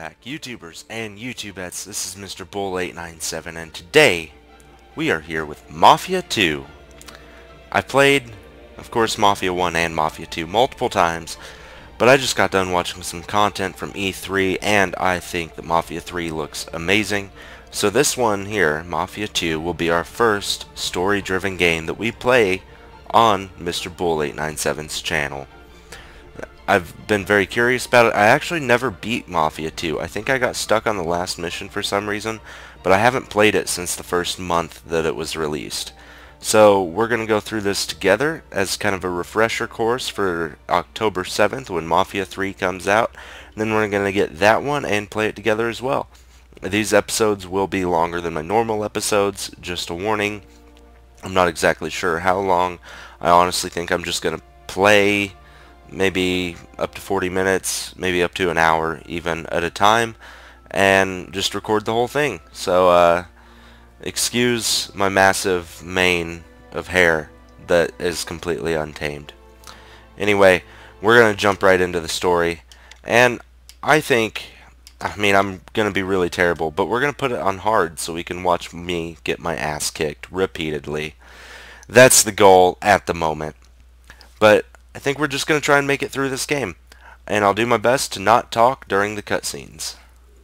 back, YouTubers and YouTubettes. This is Mr. Bull897, and today we are here with Mafia 2. I've played, of course, Mafia 1 and Mafia 2 multiple times, but I just got done watching some content from E3, and I think that Mafia 3 looks amazing. So this one here, Mafia 2, will be our first story-driven game that we play on Mr. Bull897's channel. I've been very curious about it. I actually never beat Mafia 2. I think I got stuck on the last mission for some reason, but I haven't played it since the first month that it was released. So we're going to go through this together as kind of a refresher course for October 7th when Mafia 3 comes out. And then we're going to get that one and play it together as well. These episodes will be longer than my normal episodes, just a warning. I'm not exactly sure how long. I honestly think I'm just going to play maybe up to 40 minutes, maybe up to an hour even at a time, and just record the whole thing. So excuse my massive mane of hair that is completely untamed. Anyway, we're going to jump right into the story, and I'm going to be really terrible, but we're going to put it on hard so we can watch me get my ass kicked repeatedly. That's the goal at the moment. But I think we're just going to try and make it through this game, and I'll do my best to not talk during the cutscenes.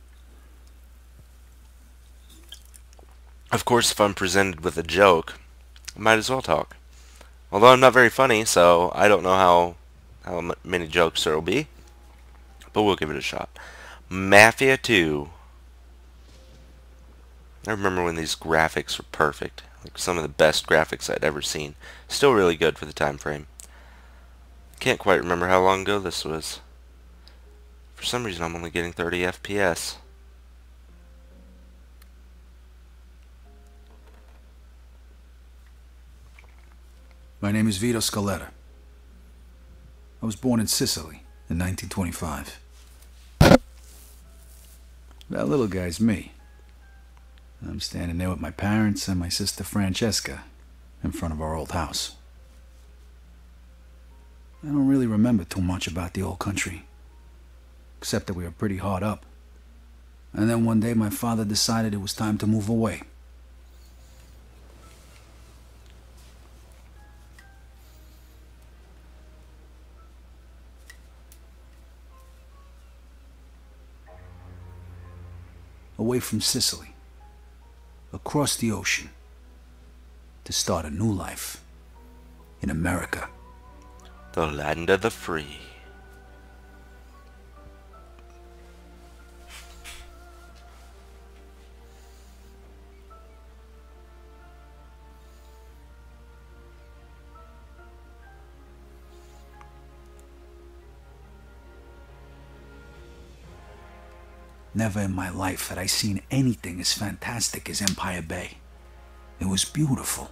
Of course, if I'm presented with a joke, I might as well talk. Although I'm not very funny, so I don't know how many jokes there will be, but we'll give it a shot. Mafia 2. I remember when these graphics were perfect, like some of the best graphics I'd ever seen. Still really good for the time frame. Can't quite remember how long ago this was. For some reason I'm only getting 30 FPS. My name is Vito Scaletta. I was born in Sicily in 1925. That little guy's me. I'm standing there with my parents and my sister Francesca in front of our old house. I don't really remember too much about the old country, except that we were pretty hard up. And then one day my father decided it was time to move away. Away from Sicily, across the ocean, to start a new life in America. The land of the free. Never in my life had I seen anything as fantastic as Empire Bay. It was beautiful.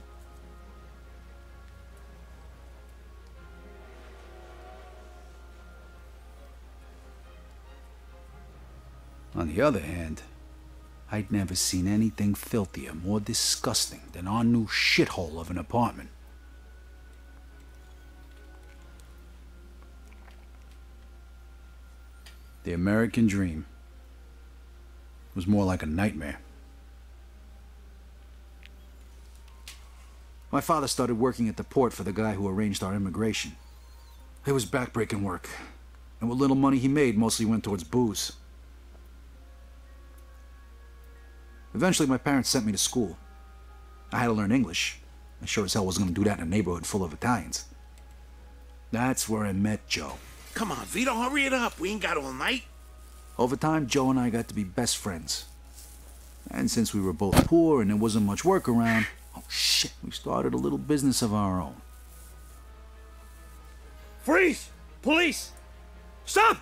On the other hand, I'd never seen anything filthier, more disgusting than our new shithole of an apartment. The American dream was more like a nightmare. My father started working at the port for the guy who arranged our immigration. It was backbreaking work, and what little money he made mostly went towards booze. Eventually, my parents sent me to school. I had to learn English. I sure as hell wasn't going to do that in a neighborhood full of Italians. That's where I met Joe. Come on, Vito, hurry it up. We ain't got all night. Over time, Joe and I got to be best friends. And since we were both poor and there wasn't much work around, oh shit, we started a little business of our own. Freeze! Police! Stop!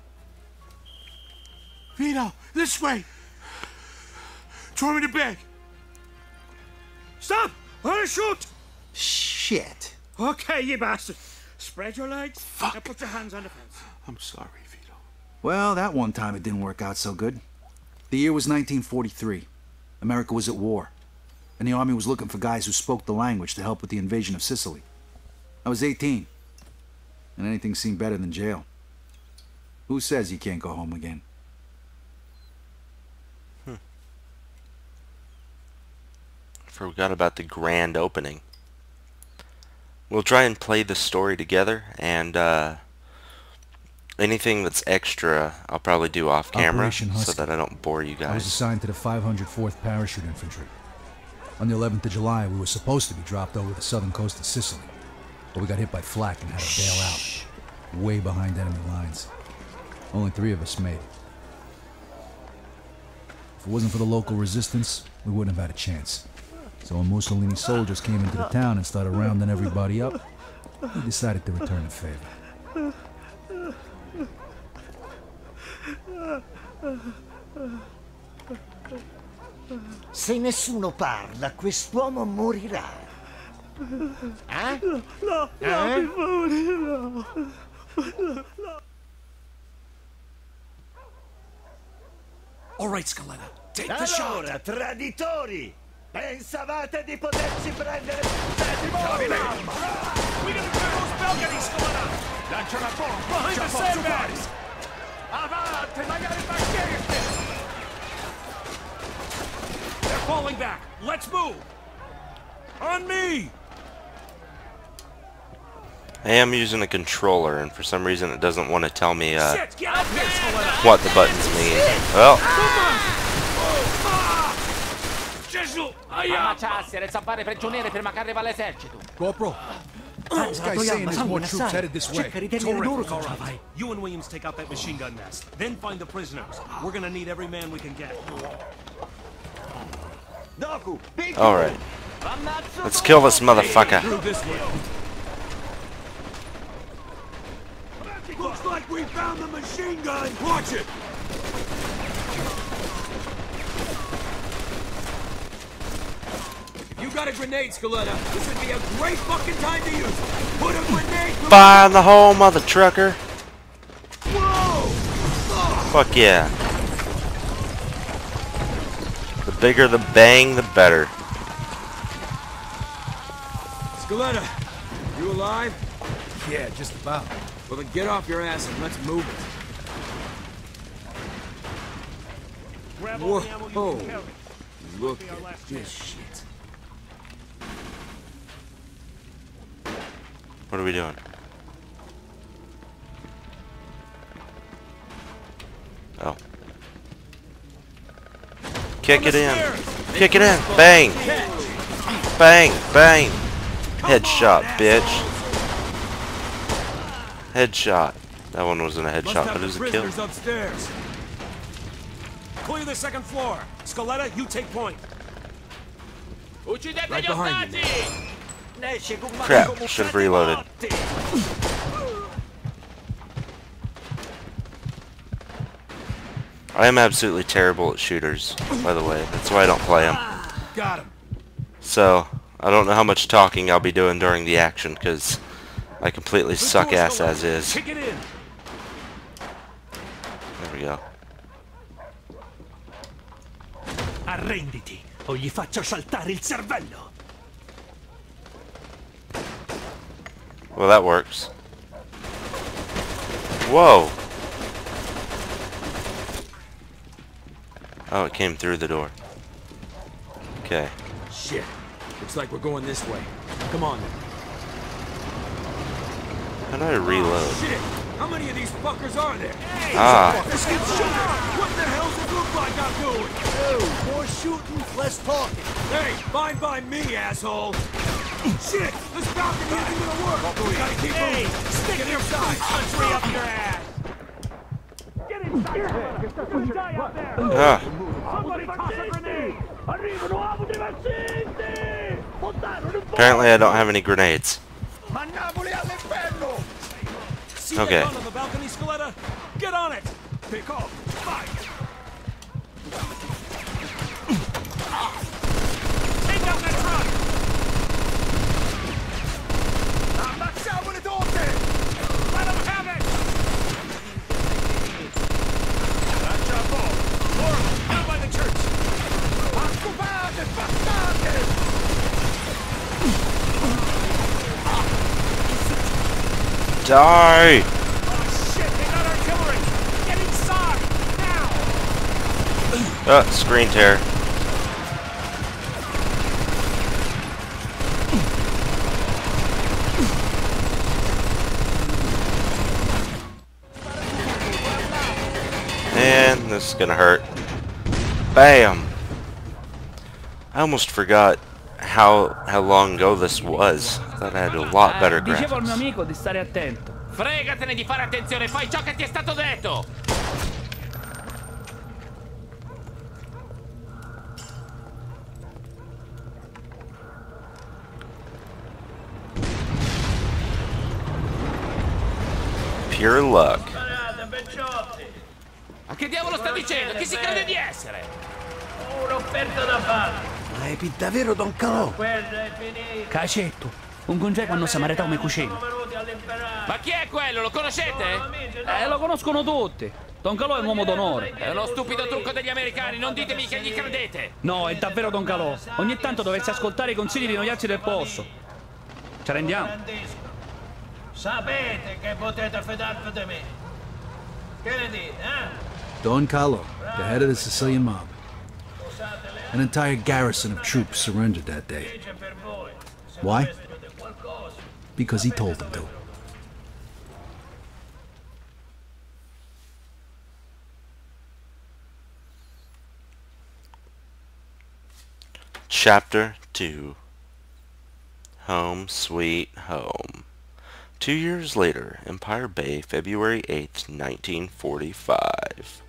Vito, this way! Throw me the bag! Stop! I'm gonna shoot! Shit. Okay, you bastard. Spread your legs. Fuck. Now put your hands on the fence. I'm sorry, Vito. Well, that one time it didn't work out so good. The year was 1943. America was at war, and the army was looking for guys who spoke the language to help with the invasion of Sicily. I was 18, and anything seemed better than jail. Who says you can't go home again? forgot about the grand opening. We'll try and play the story together, and anything that's extra I'll probably do off camera Operation so Husky. that I don't bore you I was guys. assigned to the 504th Parachute Infantry. On the 11th of July, we were supposed to be dropped over the southern coast of Sicily, but we got hit by flak and had to bail out, way behind enemy lines. Only 3 of us made it. If it wasn't for the local resistance, we wouldn't have had a chance. So when Mussolini's soldiers came into the town and started rounding everybody up, we decided to return the favor. Se nessuno parla, quest'uomo morirà. Eh? No, Eh? no. All right, Scaletta, take the shot. Allora, traditori! Pensavate di poterci prendere per l'arma? We gotta clear those balconies, Scaletta. Lancia la bomba! Behind the sandbags. Avanti, magari marchette! They're falling back. Let's move. On me. I am using a controller, and for some reason it doesn't want to tell me Shit, get up here, Scaletta. what the buttons mean. Well, Gesù, Ammacciarsi e zampare prigionieri prima che arriva l'esercito. Corporal, this guy's saying there's more troops headed this way. Cerca di tenere duro, all Cacciava. right. You and Williams take out that machine gun nest. Then find the prisoners. We're gonna need every man we can get. Doku, picchi! alright. Let's kill this motherfucker. Through this way. Looks like we found the machine gun! Watch it! If you got a grenade, Scaletta, this would be a great fucking time to use it. Put a grenade! Fire in the hole, mother trucker. Whoa! Fuck yeah. The bigger the bang, the better. Scaletta, you alive? Yeah, just about. Well, then get off your ass and let's move it. Whoa! Look at this shit. What are we doing? Oh. Kick it in. Kick it in. Bang. Bang. Bang. Headshot, bitch. Headshot. That one wasn't a headshot, but it was a kill. Prisoners upstairs. Clear the second floor. Scaletta, you take point. Uccidete gli behind you, ostaggi! Crap, should have reloaded. I am absolutely terrible at shooters, by the way. That's why I don't play them. Got him. So, I don't know how much talking I'll be doing during the action, because I completely suck ass as is. Kick it in. There we go. Arrenditi, o gli faccio saltare il cervello! Well, that works. Whoa! Oh, it came through the door. Okay. Shit. Looks like we're going this way. Come on. How do I reload? Shit! How many of these fuckers are there? Ah. Let's get shot! What the hell's it look like I'm doing? Oh, more shooting, less talking. Hey, fine by me, asshole! Shit! This balcony isn't gonna work! We gotta keep moving! Stick it inside! Country up your ass! Get inside! You're gonna die out there! Ah. Somebody toss a grenade! Arrivano divertenti! Apparently I don't have any grenades. Mandaboli all'inferno! See Okay. that gun on the balcony, Scaletta? Get on it! Pick off! Fight! Take out that truck! Ammazziamole tutte! Let them have it! Lancia a ball! More of them! Down by the church! Occupate, bastardi! Die! Oh shit! They got artillery! Get inside! Now! Screen tear. this is gonna hurt. Bam! I almost forgot how long ago this was. I thought I had a lot better Dicevo al mio graphics. amico di stare attento. Fregatene di fare attenzione, fai ciò che ti è stato detto! Pure luck. Ma che diavolo sta dicendo? Chi si crede di essere? Un'offerta da fare. Ma è davvero Don Calò? Quella è finita. Cacetto, un congeco quando si marità come cucina. Venuti all'imperare. Ma chi è quello? Lo conoscete? Lo Lo conoscono tutti. Don Calò è un uomo d'onore. È uno stupido trucco degli americani, non ditemi che gli credete. No, è davvero Don Calò. Ogni tanto dovreste ascoltare i consigli di noiazzi del posto. Ci rendiamo? Sapete che potete fidarvi di me. Che ne dite, eh? Don Carlo, the head of the Sicilian mob. An entire garrison of troops surrendered that day. Per voi. Why? Because he told them to. Chapter 2. Home Sweet Home. 2 years later, Empire Bay, February 8th, 1945.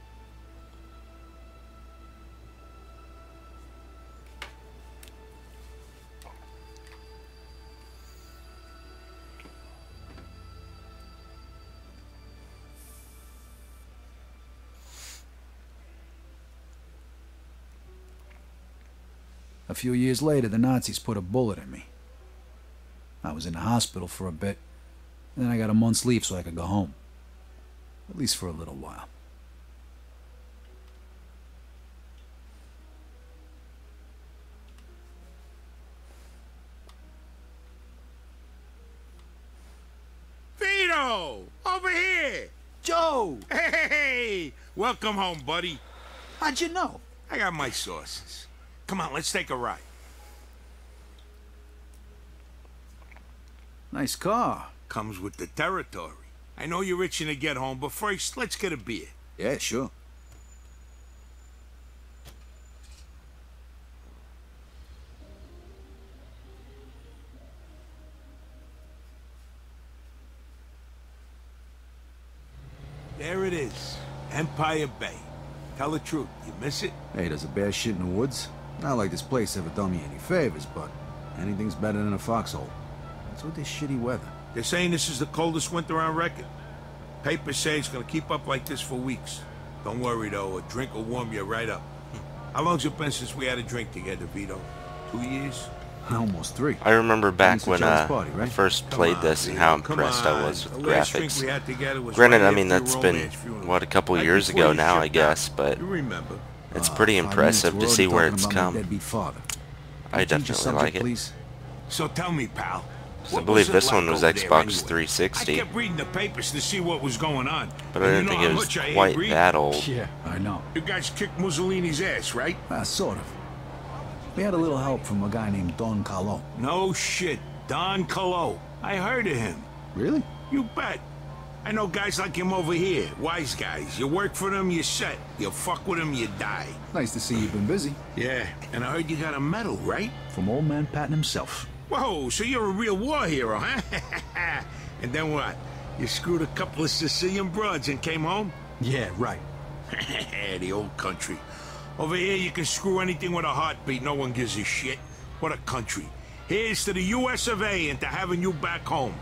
A few years later, the Nazis put a bullet in me. I was in the hospital for a bit, and then I got a month's leave so I could go home. At least for a little while. Vito! Over here! Joe! Hey! Welcome home, buddy. How'd you know? I got my sources. Come on, let's take a ride. Nice car. Comes with the territory. I know you're itching to get home, but first, let's get a beer. Yeah, sure. There it is. Empire Bay. Tell the truth, you miss it? Hey, does a bear shit in the woods? Not like this place ever done me any favors, but anything's better than a foxhole. What's with this shitty weather? They're saying this is the coldest winter on record. Papers say it's gonna keep up like this for weeks. Don't worry, though. A drink will warm you right up. How long's it been since we had a drink together, Vito? 2 years? Almost 3. I remember back Thanks to when John's party, I right? first Come played on, this and Vito, how come impressed I on. was with the The last drink graphics. we had together was Granted, right I mean, after that's your been, romance funeral. what, a couple Right years before ago you now, I shipped guess, out. but You remember. it's pretty 5 impressive minutes, to see we're where already it's talking about my come. deadbeat father. I Change the definitely subject, like it. please. So tell me, pal. I what believe was it this like one was over there Xbox anyway? 360. I kept reading the papers to see what was going on. But I And didn't you think know it how was much I quite agree. that old. Yeah, I know. You guys kicked Mussolini's ass, right? Sort of. We had a little help from a guy named Don Carlo. No shit. Don Colo. I heard of him. Really? You bet. I know guys like him over here. Wise guys. You work for them, you're set. You fuck with them, you die. Nice to see you've been busy. Yeah, and I heard you got a medal, right? From old man Patton himself. Whoa, so you're a real war hero, huh? And then what? You screwed a couple of Sicilian broads and came home? Yeah, right. The old country. Over here, you can screw anything with a heartbeat. No one gives a shit. What a country. Here's to the US of A and to having you back home.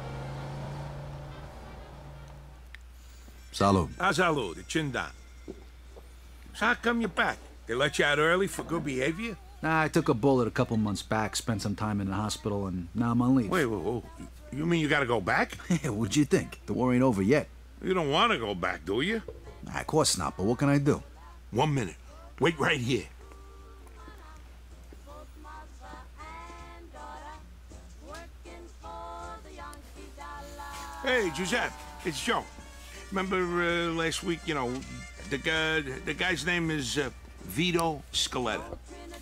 Salud. Salud, the chin down. So how come you're back? They let you out early for good behavior? Nah, I took a bullet a couple months back, spent some time in the hospital, and now I'm on leave. Wait, you mean you gotta go back? What'd you think? The war ain't over yet. You don't want to go back, do you? Nah, of course not, but what can I do? 1 minute. Wait right here. Hey, Giuseppe, it's Joe. Remember last week, you know, the guy's name is Vito Scaletta.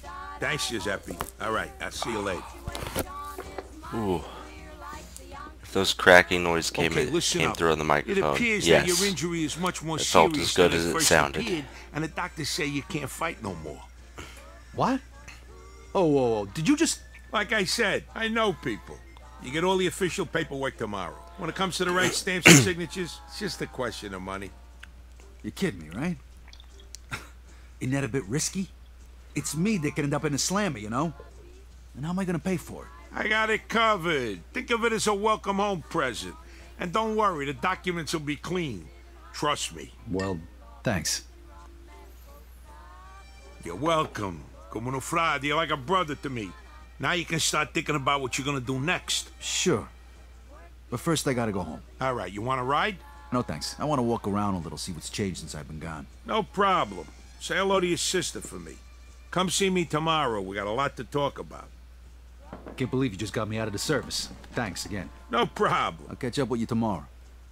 Thanks, Giuseppe. All right, I'll see you later. Ooh. those cracking noise came Okay, listen came up. through on the It microphone. appears Yes. that your injury is much more It felt serious as good than as it first sounded. appeared, and the doctors say you can't fight no more. What? Oh, whoa, whoa. Did you just... Like I said, I know people. You get all the official paperwork tomorrow. When it comes to the right stamps and signatures, it's just a question of money. You're kidding me, right? Isn't that a bit risky? It's me that could end up in a slammer, you know? And how am I gonna pay for it? I got it covered. Think of it as a welcome home present. And don't worry, the documents will be clean. Trust me. Well, thanks. You're welcome. Como no frade, you're like a brother to me. Now you can start thinking about what you're gonna do next. Sure. But first I gotta go home. All right, you want to ride? No thanks. I want to walk around a little, see what's changed since I've been gone. No problem. Say hello to your sister for me. Come see me tomorrow. We got a lot to talk about. Can't believe you just got me out of the service. Thanks again. No problem. I'll catch up with you tomorrow.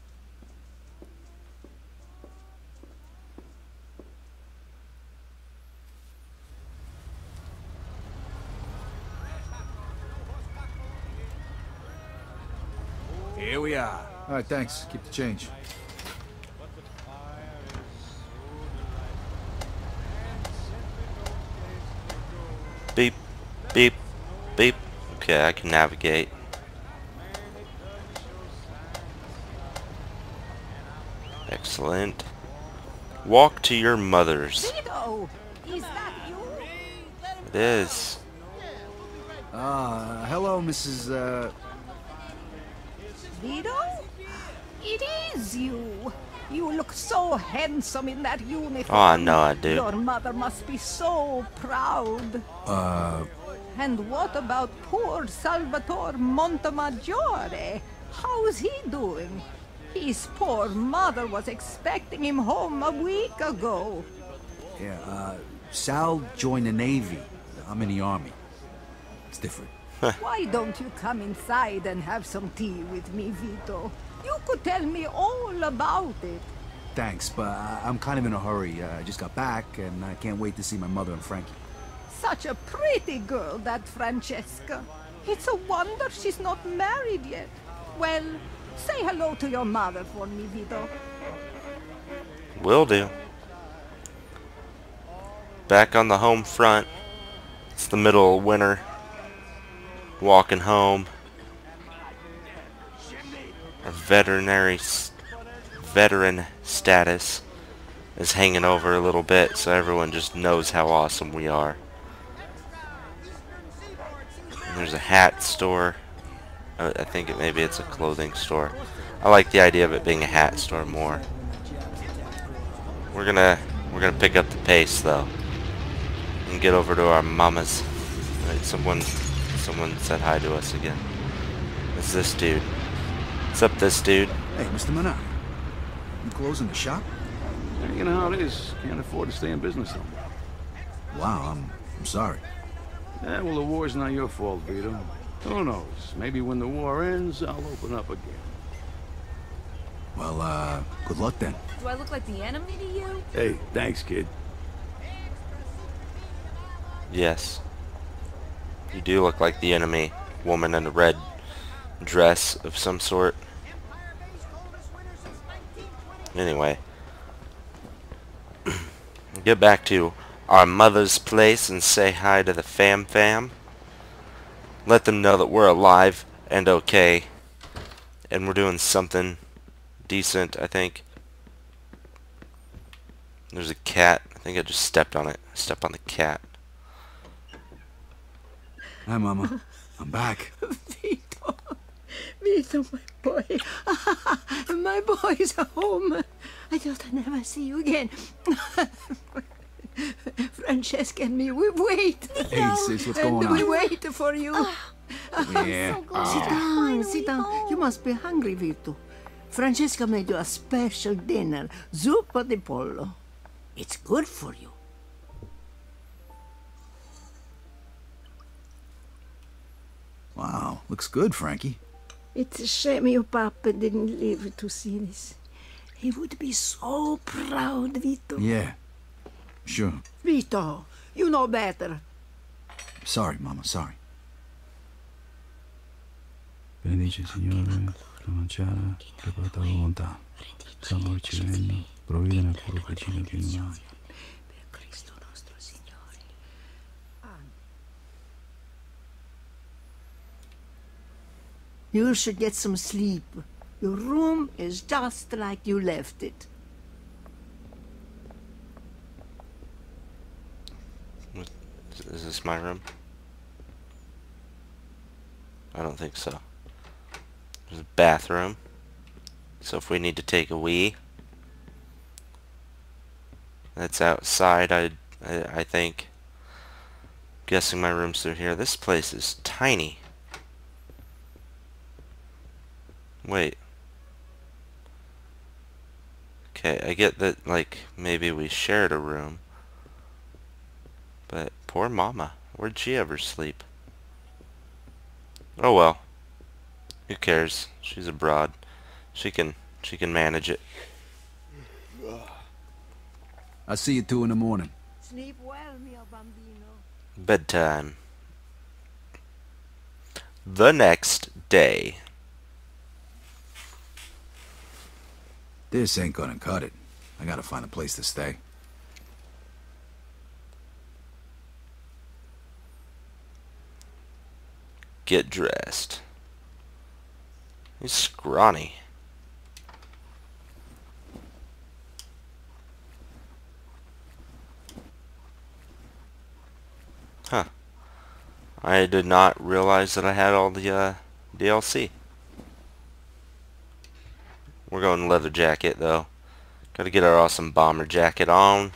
Here we are. All right, thanks. Keep the change. Beep, beep, beep. Okay, I can navigate. Excellent. Walk to your mother's. Vito, is that you? It is. Hello, Mrs. Vito? It is you. You look so handsome in that uniform. Oh, I know I do. Your mother must be so proud. And what about poor Salvatore Montemaggiore? How's he doing? His poor mother was expecting him home a week ago. Yeah, Sal joined the Navy. I'm in the Army. It's different. Why don't you come inside and have some tea with me, Vito? You could tell me all about it. Thanks, but I'm kind of in a hurry. I just got back, and I can't wait to see my mother and Frankie. Such a pretty girl, that Francesca. It's a wonder she's not married yet. Well, say hello to your mother for me, Vito. Will do. Back on the home front. It's the middle of winter. Walking home. Our veteran status is hanging over a little bit, so everyone just knows how awesome we are. And there's a hat store. I think maybe it's a clothing store. I like the idea of it being a hat store more. We're gonna pick up the pace though, and get over to our mamas. Right, someone said hi to us again. It's this dude. What's up, this dude? Hey, Mr. Menard. You closing the shop? You know how it is. Can't afford to stay in business no more. Wow, I'm sorry. Yeah, well, the war's not your fault, Vito. Who knows? Maybe when the war ends, I'll open up again. Well, good luck then. Do I look like the enemy to you? Hey, thanks, kid. Yes. You do look like the enemy. Woman in a red dress of some sort. Anyway. Get back to our mother's place and say hi to the fam. Let them know that we're alive and okay. And we're doing something decent, I think. There's a cat. I think I just stepped on it. Stepped on the cat. Hi, Mama. I'm back. Vito. Vito, my boy. My boy's home. I thought I'd never see you again. Francesca and me, we wait. Hey, sis, what's going And we on? wait for you. Yeah. Sit down. You must be hungry, Vito. Francesca made you a special dinner, zuppa di pollo. It's good for you. Wow, looks good, Frankie. It's a shame your papa didn't live to see this. He would be so proud, Vito. Yeah, sure. Vito, you know better. Sorry, Mama, sorry. Benedice il Signore, la mangiare, che porta la volontà. Salva il cielo, provvide nel puro vicino che non ha. You should get some sleep. Your room is just like you left it. Is this my room? I don't think so. There's a bathroom. So if we need to take a wee, that's outside. I think. Guessing my room's through here. This place is tiny. Wait. Okay, I get that, like, maybe we shared a room. But poor Mama. Where'd she ever sleep? Oh well. Who cares? She's abroad. She can manage it. I'll see you 2 in the morning. Sleep well, mio bambino. Bedtime. The next day. This ain't gonna cut it. I gotta find a place to stay. Get dressed. He's scrawny. Huh. I did not realize that I had all the DLC. We're going leather jacket though. Gotta get our awesome bomber jacket on.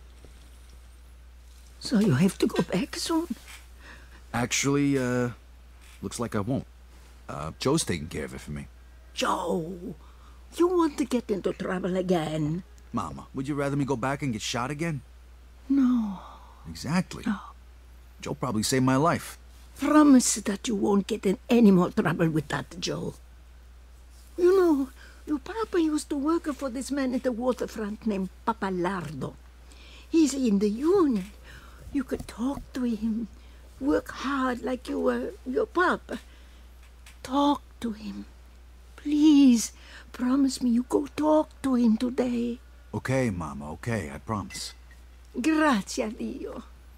So you have to go back soon? Actually, looks like I won't. Joe's taking care of it for me. Joe, you want to get into trouble again? Mama, would you rather me go back and get shot again? No. Exactly. No. Joe probably saved my life. Promise that you won't get in any more trouble with that, Joe. You know, your papa used to work for this man at the waterfront named Papalardo. He's in the union. You could talk to him. Work hard like you were your papa. Talk to him. Please, promise me you go talk to him today. Okay, Mama, okay, I promise. Grazie a Dio.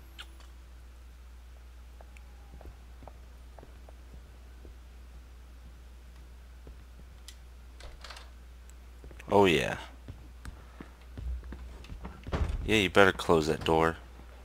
Oh yeah. Yeah, you better close that door.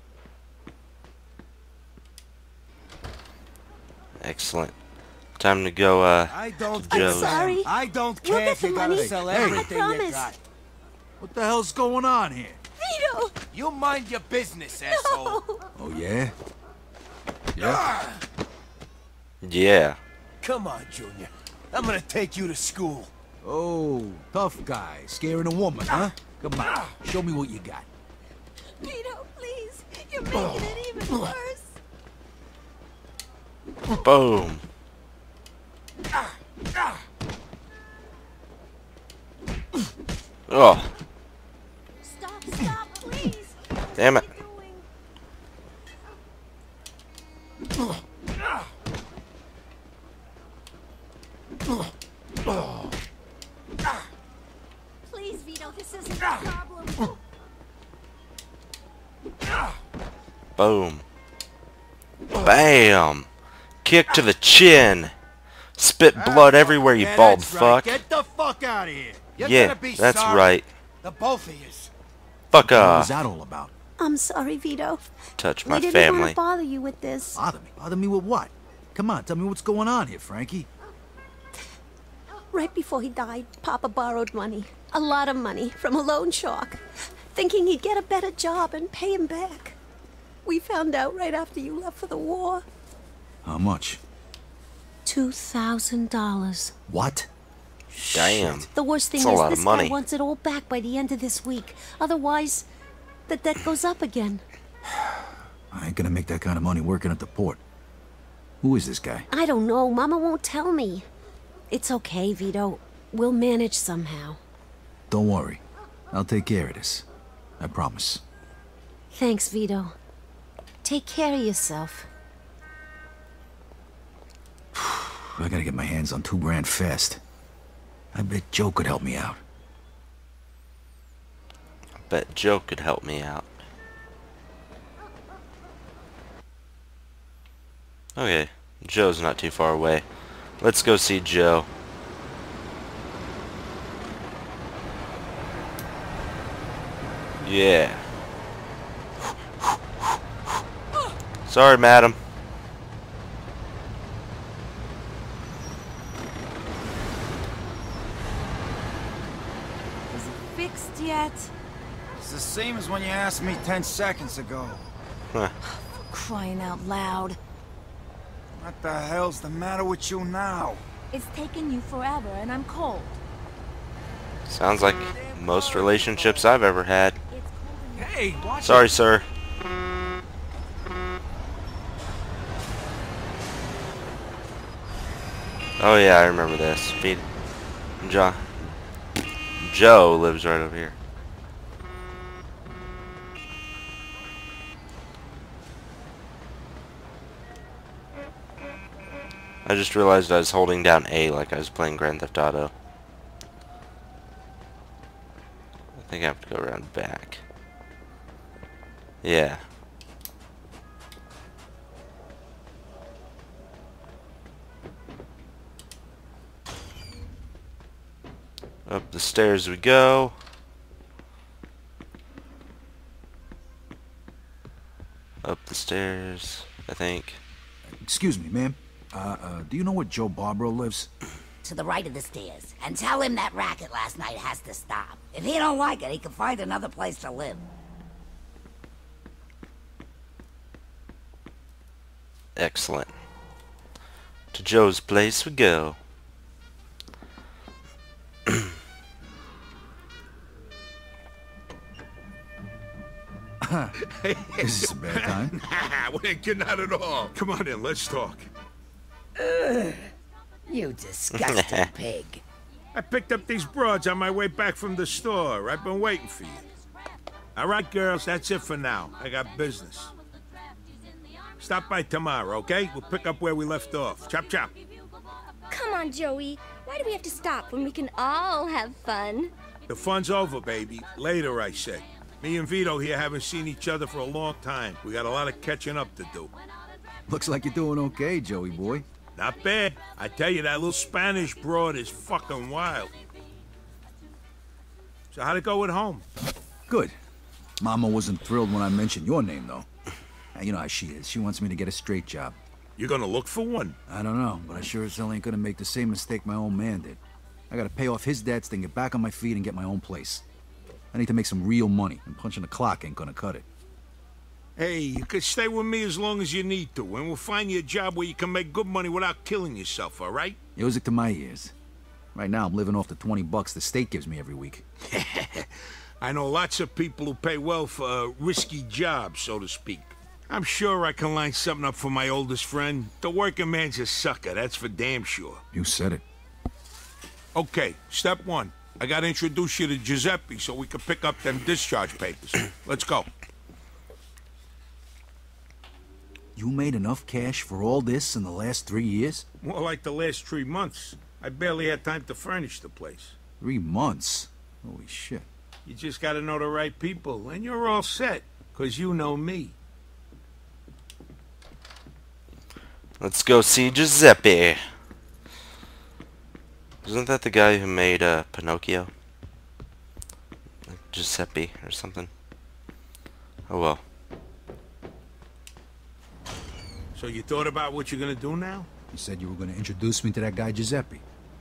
Excellent. Time to go, I don't to Joe's. sorry. I don't We'll care get if you the gotta money. sell I everything you promise. got. What the hell's going on here? Vito! You mind your business, asshole. Oh, yeah? Yeah? Yeah. Come on, Junior. I'm gonna take you to school. Oh, tough guy, scaring a woman, huh? Come on, show me what you got. Vito, please. You're making it even worse. Boom. Oh, Stop, please. damn it. Please, Vito, this isn't a problem. Boom. Bam. Kick to the chin. Spit blood everywhere, you Yeah, bald that's fuck. right. Get the fuck out of here. You're Yeah, gonna be that's sorry. right. The both of yous. Fuck What was off. that all about? I'm sorry, Vito. Touch We my didn't want family. to bother you with this. Bother me? Bother me with what? Come on, tell me what's going on here, Frankie. Right before he died, Papa borrowed money. A lot of money from a loan shark, thinking he'd get a better job and pay him back. We found out right after you left for the war. How much? $2,000. What? Damn. The worst thing That's a is lot of this money. guy wants it all back by the end of this week. Otherwise, the debt goes up again. I ain't gonna make that kind of money working at the port. Who is this guy? I don't know. Mama won't tell me. It's okay, Vito. We'll manage somehow. Don't worry. I'll take care of this. I promise. Thanks, Vito. Take care of yourself. I gotta get my hands on $2 grand fast. I bet Joe could help me out. I bet Joe could help me out. Okay, Joe's not too far away. Let's go see Joe. Yeah. Sorry, madam. Is it fixed yet? It's the same as when you asked me 10 seconds ago. Huh. Crying out loud. What the hell's the matter with you now? It's taken you forever, and I'm cold. Sounds like most relationships I've ever had. Hey, watch Sorry, sir. Oh yeah, I remember this. Joe lives right over here. I just realized I was holding down A like I was playing Grand Theft Auto. I think I have to go around back. Yeah. Up the stairs we go. Up the stairs, I think. Excuse me, ma'am. Do you know where Joe Barbaro lives? To the right of the stairs, and tell him that racket last night has to stop. If he don't like it, he can find another place to live. Excellent. To Joe's place we go. This is a bad time. We ain't getting out at all. Come on in, let's talk. You disgusting pig. I picked up these broads on my way back from the store. I've been waiting for you. All right, girls, that's it for now. I got business. Stop by tomorrow, okay? We'll pick up where we left off. Chop, chop. Come on, Joey. Why do we have to stop when we can all have fun? The fun's over, baby. Later, I say. Me and Vito here haven't seen each other for a long time. We got a lot of catching up to do. Looks like you're doing okay, Joey boy. Not bad. I tell you, that little Spanish broad is fucking wild. So how'd it go at home? Good. Mama wasn't thrilled when I mentioned your name, though. You know how she is. She wants me to get a straight job. You're gonna look for one? I don't know, but I sure as hell ain't gonna make the same mistake my own man did. I gotta pay off his debts, then get back on my feet and get my own place. I need to make some real money, and punching the clock ain't gonna cut it. Hey, you could stay with me as long as you need to, and we'll find you a job where you can make good money without killing yourself, all right? Music to my ears. Right now, I'm living off the $20 the state gives me every week. I know lots of people who pay well for a risky job, so to speak. I'm sure I can line something up for my oldest friend. The working man's a sucker, that's for damn sure. You said it. Okay, step one. I gotta introduce you to Giuseppe so we can pick up them discharge papers. Let's go. You made enough cash for all this in the last 3 years? More like the last 3 months. I barely had time to furnish the place. 3 months? Holy shit. You just gotta know the right people, and you're all set, 'cause you know me. Let's go see Giuseppe. Isn't that the guy who made Pinocchio? Like Giuseppe or something. Oh well. So you thought about what you're gonna do now? You said you were gonna introduce me to that guy Giuseppe.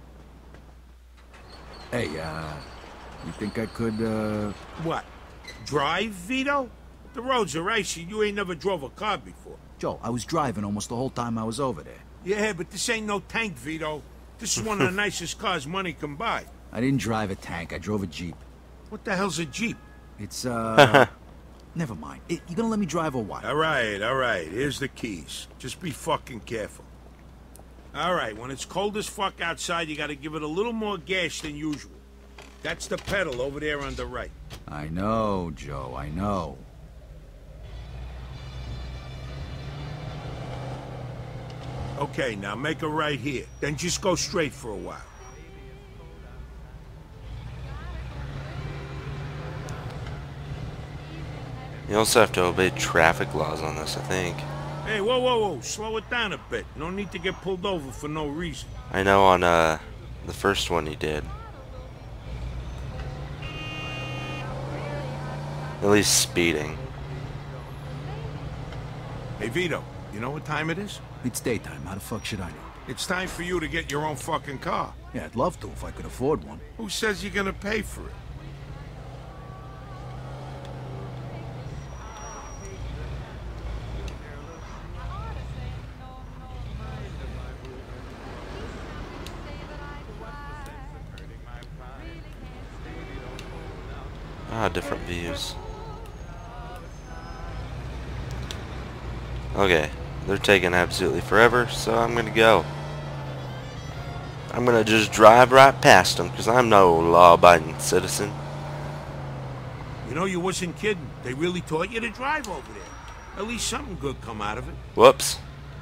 Hey, you think I could, What? Drive, Vito? The roads are icy. You ain't never drove a car before. Joe, I was driving almost the whole time I was over there. Yeah, but this ain't no tank, Vito. This is one of the nicest cars money can buy. I didn't drive a tank. I drove a Jeep. What the hell's a Jeep? It's, never mind. You gonna let me drive or what? All right. Here's the keys. Just be fucking careful. All right, when it's cold as fuck outside, you gotta give it a little more gas than usual. That's the pedal over there on the right. I know, Joe, I know. Okay, now make a right here. Then just go straight for a while. You also have to obey traffic laws on this, I think. Hey, whoa, whoa, whoa. Slow it down a bit. No need to get pulled over for no reason. I know on the first one he did. At least speeding. Hey, Vito, you know what time it is? It's daytime. How the fuck should I know? It's time for you to get your own fucking car. Yeah, I'd love to if I could afford one. Who says you're gonna pay for it? Ah, different views. Okay, they're taking absolutely forever, so I'm gonna go. I'm gonna just drive right past them, because I'm no law-abiding citizen. You know, you wasn't kidding. They really taught you to drive over there. At least something good come out of it. Whoops.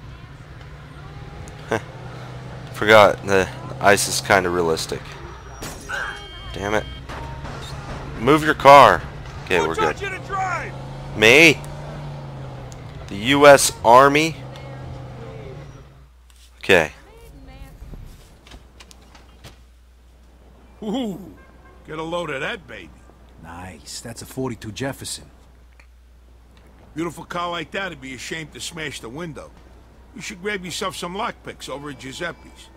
Forgot the ice is kind of realistic. Damn it. Move your car. Okay, we're good. You to drive? Me? The U.S. Army? Okay. Ooh, get a load of that, baby. Nice. That's a 42 Jefferson. Beautiful car like that would be ashamed to smash the window. You should grab yourself some lockpicks over at Giuseppe's.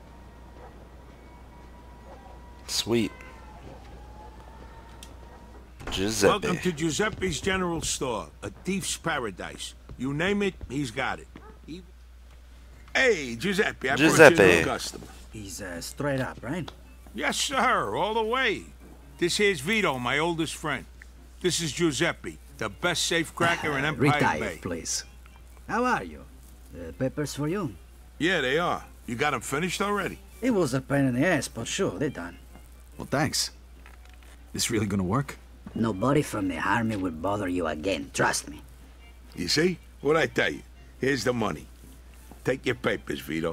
Sweet. Giuseppe. Welcome to Giuseppe's General Store, a thief's paradise. You name it, he's got it. Hey, Giuseppe, I brought you a new customer. He's straight up, right? Yes, sir, all the way. This here's Vito, my oldest friend. This is Giuseppe, the best safe cracker in Empire Retire, Bay. please. How are you? The papers for you? Yeah, they are. You got them finished already? It was a pain in the ass, but sure, they're done. Well, thanks. This really gonna work? Nobody from the army will bother you again, trust me. You see? What'd I tell you? Here's the money. Take your papers, Vito.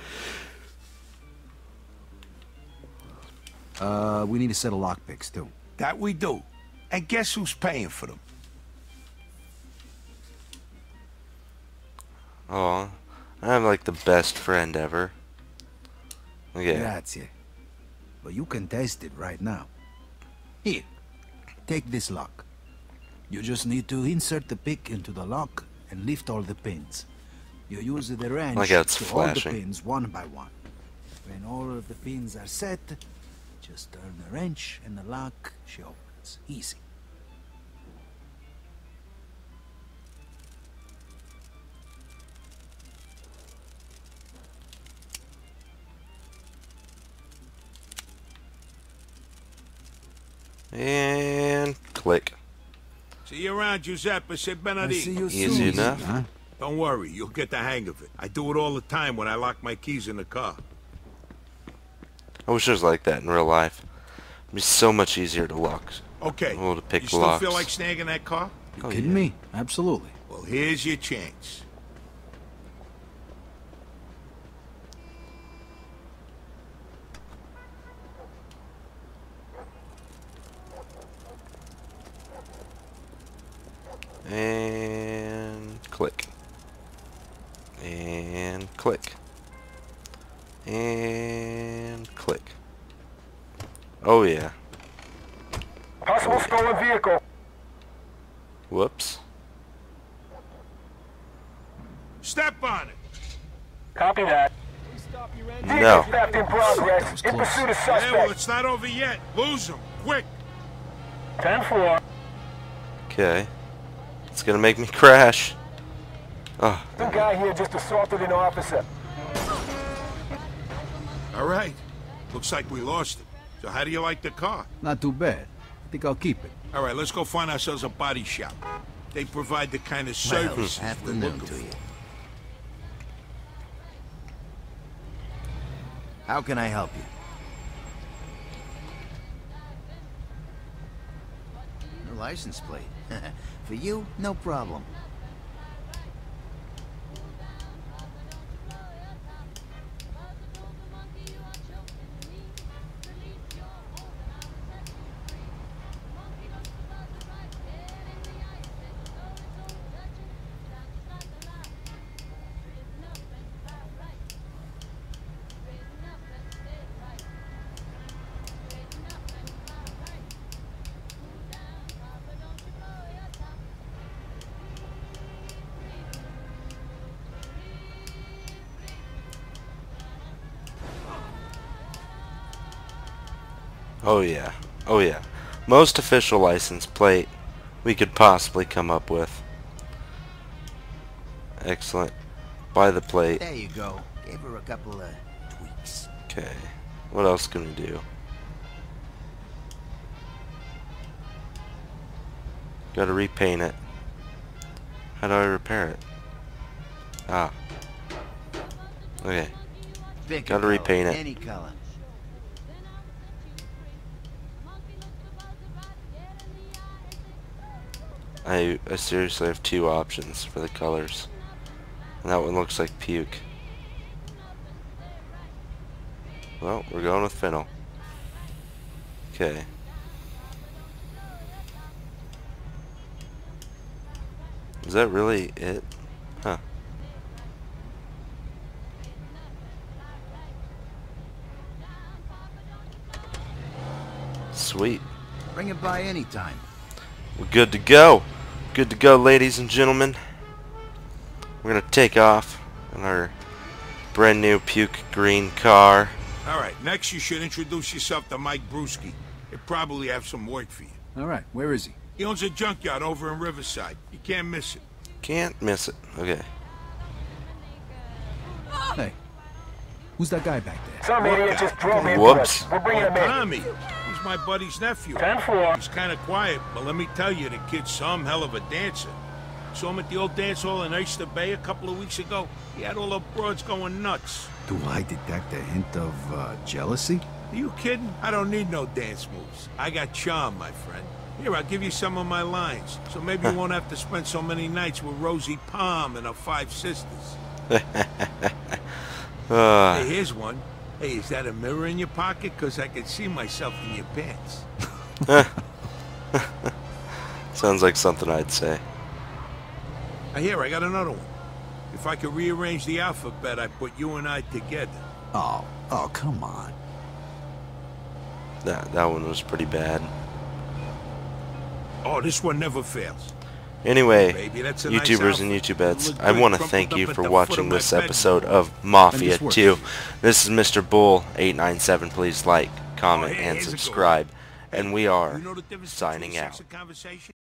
We need a set of lockpicks, too. That we do. And guess who's paying for them? Oh, I'm like the best friend ever. Okay. Grazie. But you can test it right now. Here, take this lock. You just need to insert the pick into the lock and lift all the pins. You use the wrench like how it's to flashing. hold the pins one by one. When all of the pins are set, just turn the wrench and the lock opens. Easy. And click. See you around, Giuseppe. Say Benedict. See you Easy soon. enough. Huh? Don't worry, you'll get the hang of it. I do it all the time when I lock my keys in the car. I wish it was like that in real life. It'd be so much easier to lock. Okay, To pick you still locks. feel like snagging that car? You Oh, kidding yeah. me? Absolutely. Well, here's your chance. And click. And click. And click. Oh yeah. Possible stolen vehicle. Whoops. Step on it. Copy that. No. Theft in progress. In pursuit of Yeah, well, suspect. it's not over yet. Lose him, quick. 10-4. Okay. It's gonna make me crash. Oh. Some guy here just assaulted an officer. All right. Looks like we lost it. So how do you like the car? Not too bad. I think I'll keep it. All right, let's go find ourselves a body shop. They provide the kind of service we're afternoon looking to for. you. How can I help you? Your license plate. For you, no problem. Oh yeah. Oh yeah. Most official license plate we could possibly come up with. Excellent. Buy the plate. There you go. Gave her a couple of tweaks. Okay. What else can we do? Gotta repaint it. How do I repair it? Ah. Okay. Pick a Gotta color, repaint it. Any color. I seriously have two options for the colors. And that one looks like puke. Well, we're going with fennel. Okay. Is that really it? Huh. Sweet. Bring it by anytime. We're good to go. Good to go, ladies and gentlemen. We're gonna take off in our brand new puke green car. Alright, next you should introduce yourself to Mike Brewski. He'll probably have some work for you. All right, where is he? He owns a junkyard over in Riverside. You can't miss it. Can't miss it. Okay. Hey, who's that guy back there? Some idiot just drove me. Whoops. We're bringing him in. Tommy. He's my buddy's nephew. 10-4. He's kind of quiet, but let me tell you, the kid's some hell of a dancer. Saw him at the old dance hall in Oyster Bay a couple of weeks ago. He had all the broads going nuts. Do I detect a hint of jealousy? Are you kidding? I don't need no dance moves. I got charm, my friend. Here, I'll give you some of my lines, so maybe you won't have to spend so many nights with Rosie Palm and her 5 sisters. Hey, here's one. Hey, is that a mirror in your pocket? 'Cause I can see myself in your pants. Sounds like something I'd say. Here, I got another one. If I could rearrange the alphabet, I'd put you and I together. Oh, come on. That one was pretty bad. Oh, this one never fails. Anyway, Baby, that's a nice YouTubers and outfit. YouTubettes, Look I good, want to crumpled thank up you at for the foot watching of my this bed. episode of Mafia And this 2. works. This is Mr. Bull897. Please like, comment, Oh, hey, and here's a good one. subscribe. And we are You know the difference signing between sex out. and conversation?